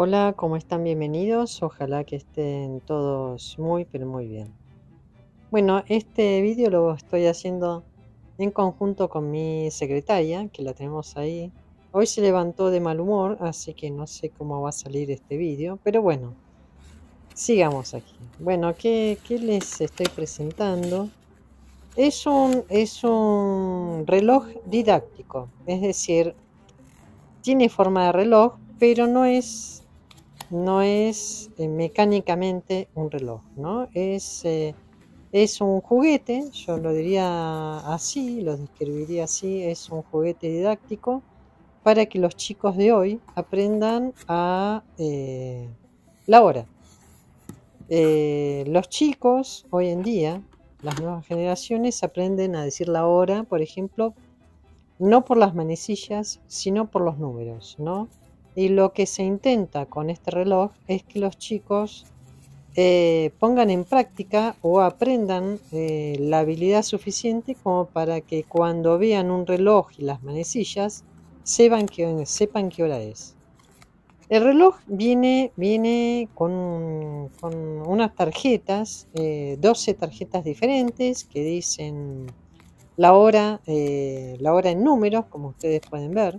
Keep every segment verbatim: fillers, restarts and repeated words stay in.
Hola, ¿cómo están? Bienvenidos. Ojalá que estén todos muy, pero muy bien. Bueno, este vídeo lo estoy haciendo en conjunto con mi secretaria, que la tenemos ahí. Hoy se levantó de mal humor, así que no sé cómo va a salir este vídeo, pero bueno, sigamos aquí. Bueno, ¿qué, qué les estoy presentando? Es un, es un reloj didáctico, es decir, tiene forma de reloj, pero no es No es eh, mecánicamente un reloj, ¿no? Es, eh, es un juguete, yo lo diría así, lo describiría así, es un juguete didáctico para que los chicos de hoy aprendan a eh, la hora. Eh, los chicos hoy en día, las nuevas generaciones, aprenden a decir la hora, por ejemplo, no por las manecillas, sino por los números, ¿no? Y lo que se intenta con este reloj es que los chicos eh, pongan en práctica o aprendan eh, la habilidad suficiente como para que cuando vean un reloj y las manecillas sepan que, sepan qué hora es. El reloj viene, viene con, con unas tarjetas, eh, doce tarjetas diferentes que dicen la hora, eh, la hora en números, como ustedes pueden ver.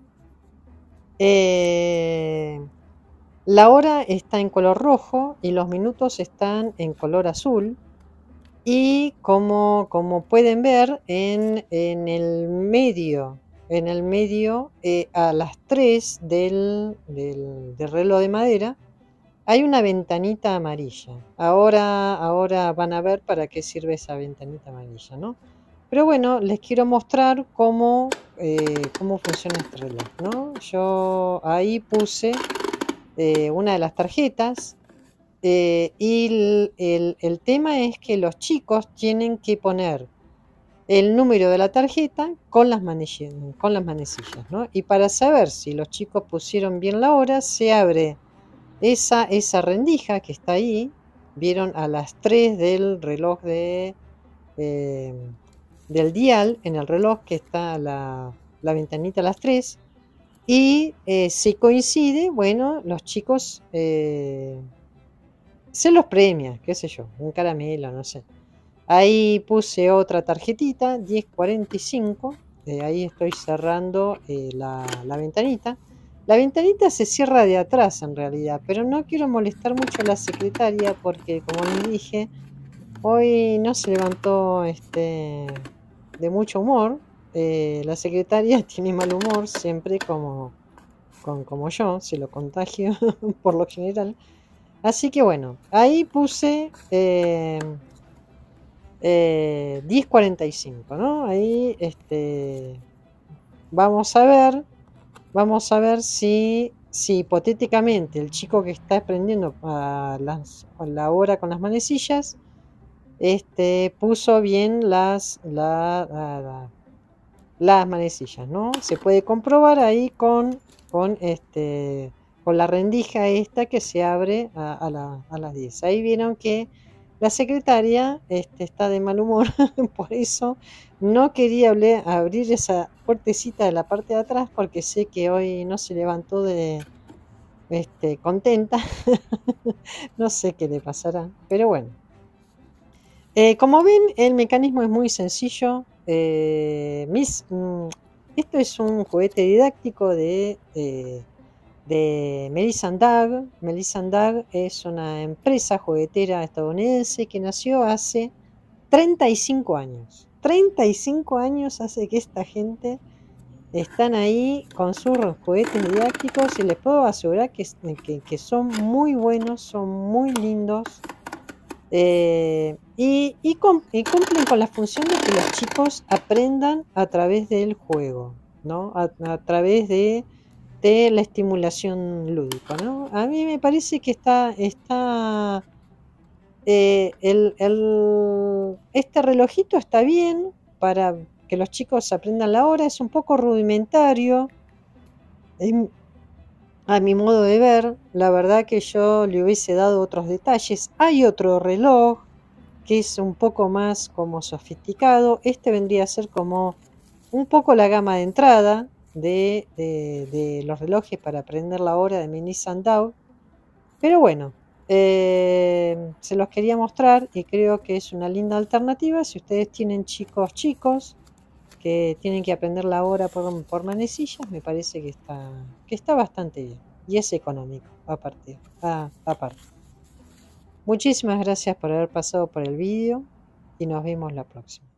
Eh, la hora está en color rojo y los minutos están en color azul. Y como, como pueden ver, en, en el medio, en el medio eh, a las tres del, del, del reloj de madera, hay una ventanita amarilla. Ahora, ahora van a ver para qué sirve esa ventanita amarilla, ¿no? Pero bueno, les quiero mostrar cómo, eh, cómo funciona este reloj, ¿no? Yo ahí puse eh, una de las tarjetas. Eh, y el, el- el tema es que los chicos tienen que poner el número de la tarjeta con las manecillas, con las manecillas, ¿no? Y para saber si los chicos pusieron bien la hora, se abre esa, esa rendija que está ahí. Vieron a las tres del reloj de, eh, del dial, en el reloj que está la, la ventanita a las tres. Y eh, si coincide, bueno, los chicos... eh, se los premia, qué sé yo, un caramelo, no sé. Ahí puse otra tarjetita, diez cuarenta y cinco. Eh, ahí estoy cerrando eh, la, la ventanita. La ventanita se cierra de atrás en realidad, pero no quiero molestar mucho a la secretaria porque, como les dije, hoy no se levantó este, de mucho humor. Eh, la secretaria tiene mal humor siempre como, con, como yo, se lo contagio por lo general. Así que bueno, ahí puse eh, eh, diez cuarenta y cinco, ¿no? Ahí este, vamos a ver, vamos a ver si, si hipotéticamente el chico que está aprendiendo a, las, a la hora con las manecillas este, puso bien las, la, la, la, las manecillas, ¿no? Se puede comprobar ahí con, con, este, con la rendija esta que se abre a, a, la, a las diez. Ahí vieron que la secretaria este, está de mal humor, por eso no quería abrir, abrir esa puertecita de la parte de atrás porque sé que hoy no se levantó de este, contenta. No sé qué le pasará, pero bueno. Eh, como ven, el mecanismo es muy sencillo. Eh, mis, mm, esto es un juguete didáctico de, eh, de Melissa and Doug. Melissa and Doug es una empresa juguetera estadounidense que nació hace treinta y cinco años. treinta y cinco años hace que esta gente están ahí con sus juguetes didácticos y les puedo asegurar que, que, que son muy buenos, son muy lindos. Eh, y, y, cum- y cumplen con la función de que los chicos aprendan a través del juego, ¿no? A, a través de, de la estimulación lúdica, ¿no? A mí me parece que está, está eh, el, el- este relojito está bien para que los chicos aprendan la hora, es un poco rudimentario. em, A mi modo de ver, la verdad que yo le hubiese dado otros detalles. Hay otro reloj que es un poco más como sofisticado. Este vendría a ser como un poco la gama de entrada de, de, de los relojes para aprender la hora de Mini Sandow. Pero bueno, eh, se los quería mostrar y creo que es una linda alternativa. Si ustedes tienen chicos chicos que tienen que aprender la hora por, por manecillas, me parece que está, que está bastante bien. Y es económico, aparte. Ah, aparte. Muchísimas gracias por haber pasado por el vídeo y nos vemos la próxima.